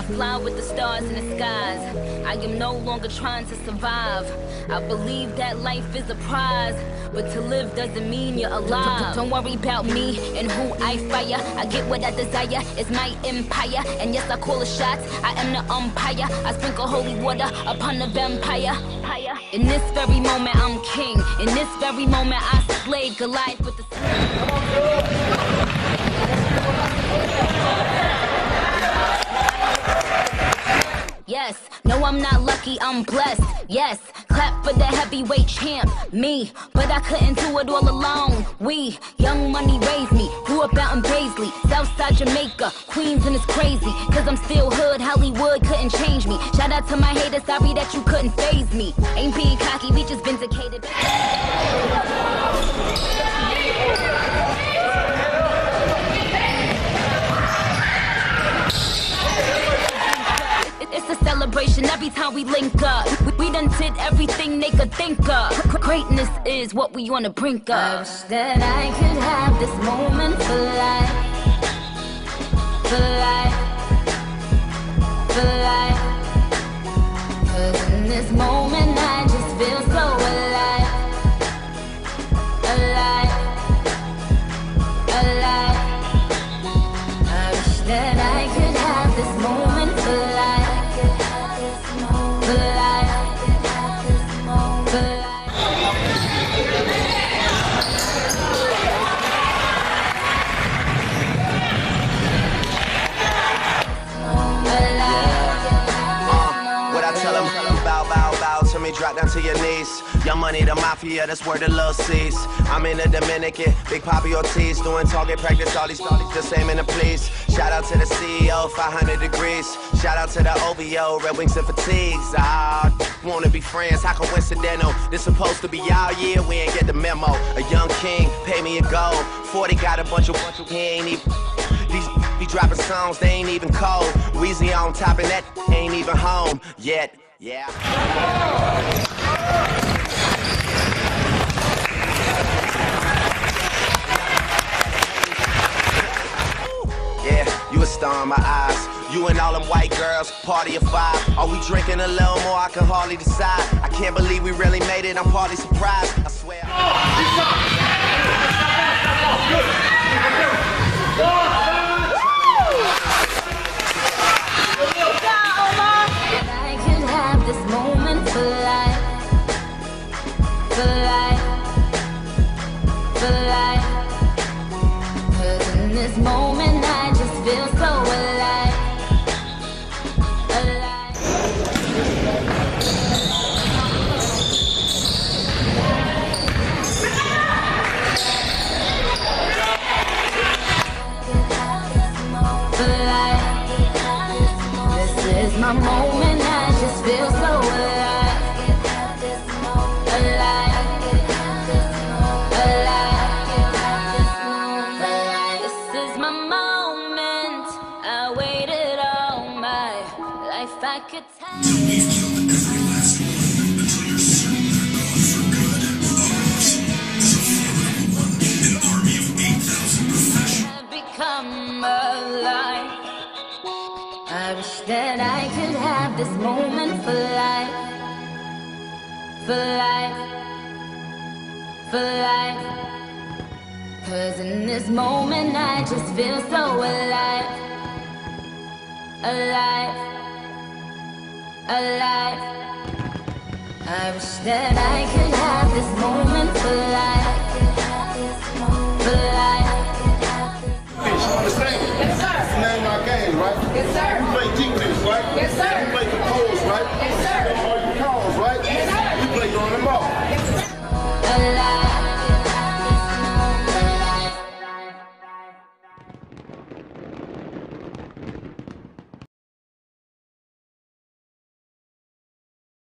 fly with the stars in the skies. I am no longer trying to survive. I believe that life is a prize, but to live doesn't mean you're alive. Don't worry about me and who I fire. I get what I desire, it's my empire. And yes, I call the shots, I am the umpire. I sprinkle holy water upon the vampire. In this very moment, I'm king. In this very moment, I slay Goliath with the Yes, no, I'm not lucky, I'm blessed. Yes, clap for the heavyweight champ, me. But I couldn't do it all alone. We, Young Money raised me. Grew up out in Paisley, Southside Jamaica, Queens, and it's crazy. Cause I'm still hood, Hollywood couldn't change me. Shout out to my haters, sorry that you couldn't faze me. Ain't being cocky, we just vindicated. It's a celebration every time we link up. We done did everything they could think of. Greatness is what we on the brink of. I wish that I could have this moment for life. For life. For life. Cause in this moment I just feel so alive. Alive. Alive. I wish that I could have this moment for life. Drop down to your knees. Young Money, the mafia, that's where the love sees. I'm in the Dominican, Big Papi Ortiz, doing target practice, all these just aiming to please. Shout out to the CEO, 500 degrees. Shout out to the OVO, Red Wings and Fatigues. Wanna be friends, how coincidental? This supposed to be our year, we ain't get the memo. A young king, pay me a gold. 40 got a bunch of he ain't even. These be dropping songs, they ain't even cold. Weezy on top and that ain't even home yet. Yeah. Yeah, you a star in my eyes. You and all them white girls, party of 5. Are we drinking a little more? I can hardly decide. I can't believe we really made it. I'm partly surprised. I swear. This moment for life, for life, for life. Cause in this moment I just feel so alive, alive. For life, this is my moment. Just feel so alive, alive, alive. This is my moment. I waited all my life. I could tell. Till we've killed every last one, until you're certain they're gone for good. Us, as a formidable one, an army of 8,000 professionals. I've become alive. I wish that I could have this moment for life, for life, for life. Cause in this moment I just feel so alive, alive, alive. I wish that I could have this moment for life, for life. Yes, sir. Name our game, right? Yes, sir.